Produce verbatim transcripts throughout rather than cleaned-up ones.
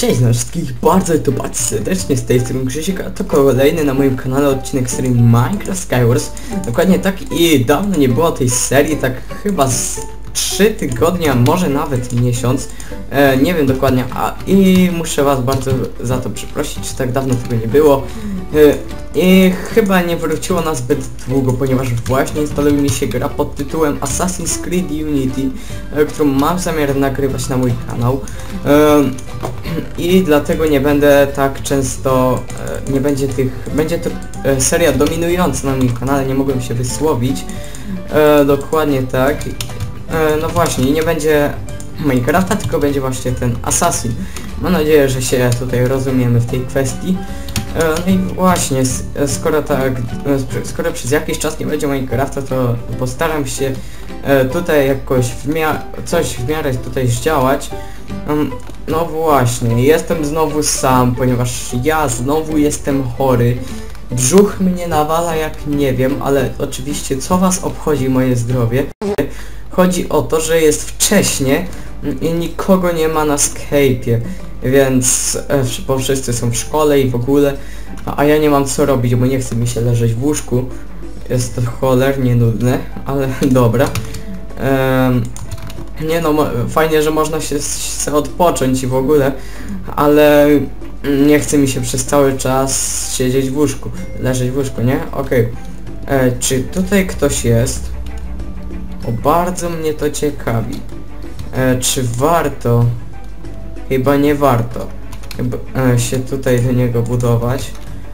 Cześć na wszystkich, bardzo to bardzo serdecznie, z tej strony Krzysiek, a to kolejny na moim kanale odcinek serii Minecraft Skywars. Dokładnie tak, i dawno nie było tej serii, tak chyba z trzy tygodnie, a może nawet miesiąc. E, nie wiem dokładnie, a i muszę was bardzo za to przeprosić, że tak dawno tego nie było. E, I chyba nie wróciło na zbyt długo, ponieważ właśnie instaluje mi się gra pod tytułem Assassin's Creed Unity, e, którą mam zamiar nagrywać na mój kanał. E, I dlatego nie będę tak często, e, nie będzie tych, będzie to e, seria dominująca na moim kanale, nie mogłem się wysłowić. E, dokładnie tak. E, no właśnie, nie będzie Minecrafta, tylko będzie właśnie ten Assassin. Mam nadzieję, że się tutaj rozumiemy w tej kwestii. E, no i właśnie, skoro tak, skoro przez jakiś czas nie będzie Minecrafta, to postaram się e, tutaj jakoś w miarę, coś w miarę tutaj zdziałać. Um, no właśnie, jestem znowu sam, ponieważ ja znowu jestem chory. Brzuch mnie nawala jak nie wiem, ale oczywiście co was obchodzi moje zdrowie? Chodzi o to, że jest wcześnie i nikogo nie ma na Skype'ie, więc e, bo wszyscy są w szkole i w ogóle, a, a ja nie mam co robić, bo nie chce mi się leżeć w łóżku. Jest to cholernie nudne, ale dobra. Ehm, nie no, fajnie, że można się, się odpocząć i w ogóle, ale nie chce mi się przez cały czas siedzieć w łóżku, leżeć w łóżku, nie? Okej. Okay. Czy tutaj ktoś jest? O, bardzo mnie to ciekawi. E, czy warto? Chyba nie warto. Chyba, e, się tutaj do niego budować.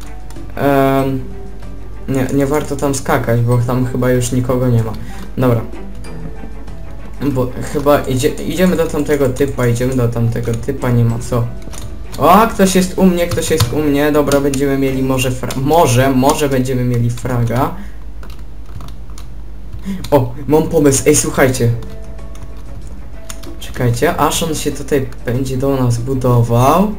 E, nie, nie warto tam skakać, bo tam chyba już nikogo nie ma. Dobra. Bo chyba idzie, idziemy do tamtego typa, idziemy do tamtego typa, nie ma co. O, ktoś jest u mnie, ktoś jest u mnie. Dobra, będziemy mieli może fra może, może będziemy mieli fraga. O, mam pomysł, ej, słuchajcie. Czekajcie, aż on się tutaj będzie do nas budował.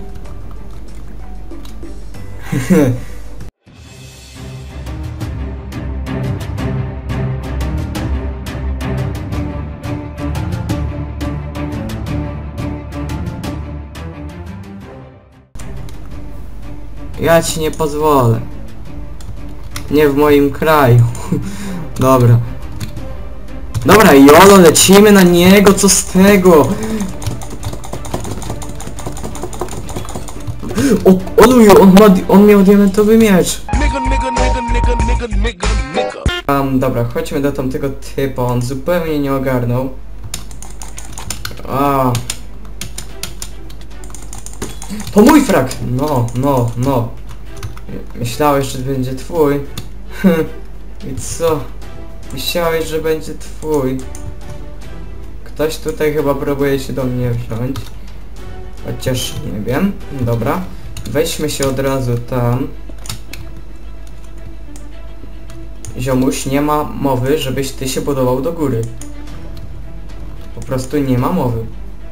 Ja ci nie pozwolę. Nie w moim kraju. Dobra. Dobra, jolo, lecimy na niego, co z tego? O, oluju, on, ma, on miał diamentowy miecz. Um, dobra, chodźmy do tamtego typa, on zupełnie nie ogarnął. A. To mój frak! No, no, no. Myślałeś, że będzie twój. I co? Myślałeś, że będzie twój. Ktoś tutaj chyba próbuje się do mnie wziąć. Chociaż nie wiem. Dobra. Weźmy się od razu tam. Ziomuś, nie ma mowy, żebyś ty się budował do góry. Po prostu nie ma mowy.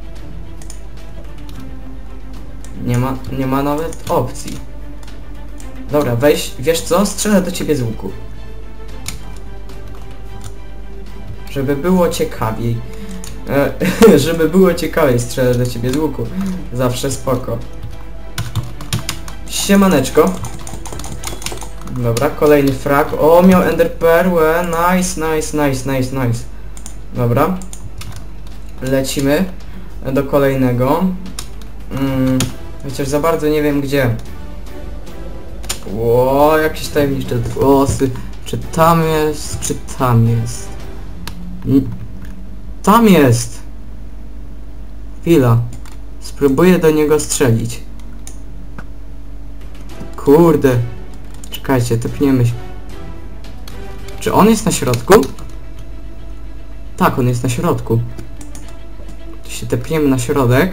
Nie ma, nie ma nawet opcji. Dobra, weź, wiesz co? Strzelę do ciebie z łuku. Żeby było ciekawiej. E, żeby było ciekawiej, strzelę do ciebie z łuku. Zawsze spoko. Siemaneczko. Dobra, kolejny frag. O, miał ender perłę. Nice, nice, nice, nice, nice. Dobra. Lecimy do kolejnego. Mm, chociaż za bardzo nie wiem gdzie. Ło, jakieś tajemnicze włosy. Czy tam jest, czy tam jest? Tam jest! Chwila. Spróbuję do niego strzelić. Kurde. Czekajcie, tepniemy się. Czy on jest na środku? Tak, on jest na środku. Tu się tepniemy na środek.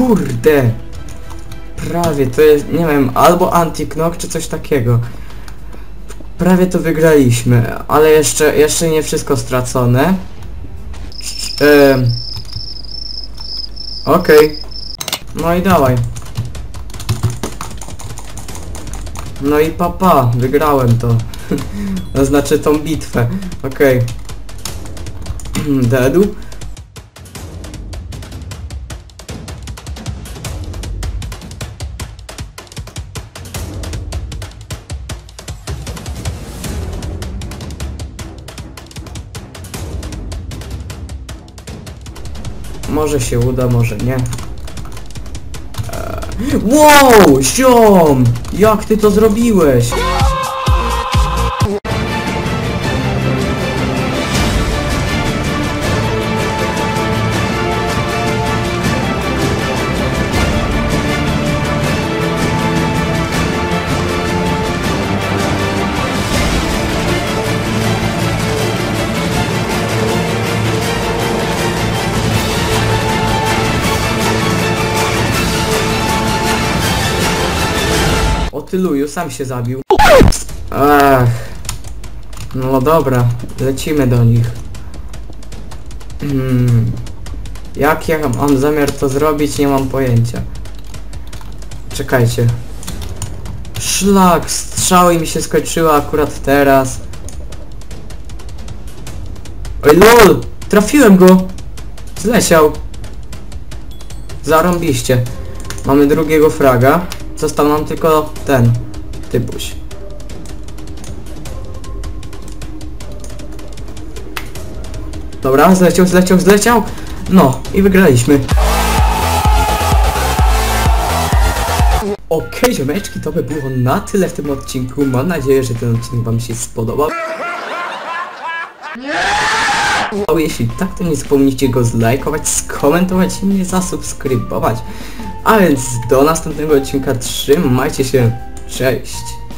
kurde! Prawie to jest, nie wiem, albo anti-knock czy coś takiego. Prawie to wygraliśmy, ale jeszcze, jeszcze nie wszystko stracone. Ehm. Okej. Okay. No i dawaj. No i papa, wygrałem to. To znaczy tą bitwę. Okej. Okay. Deadu. Może się uda, może nie. Eee. Wow! Ziom! Jak ty to zrobiłeś? O ty luju, sam się zabił. Ach. No dobra, lecimy do nich. Hmm. Jak ja mam zamiar to zrobić, nie mam pojęcia. Czekajcie. Szlak, strzały mi się skończyły akurat teraz. Oj lol, trafiłem go. Zleciał. Zarąbiście. Mamy drugiego fraga. Został nam tylko ten typuś. Dobra, zleciał, zleciał, zleciał. No i wygraliśmy. Okej, okay, ziomeczki, to by było na tyle w tym odcinku. Mam nadzieję, że ten odcinek wam się spodobał. Jeśli tak, to nie zapomnijcie go zlajkować, skomentować i mnie zasubskrybować. A więc do następnego odcinka, trzymajcie się, cześć!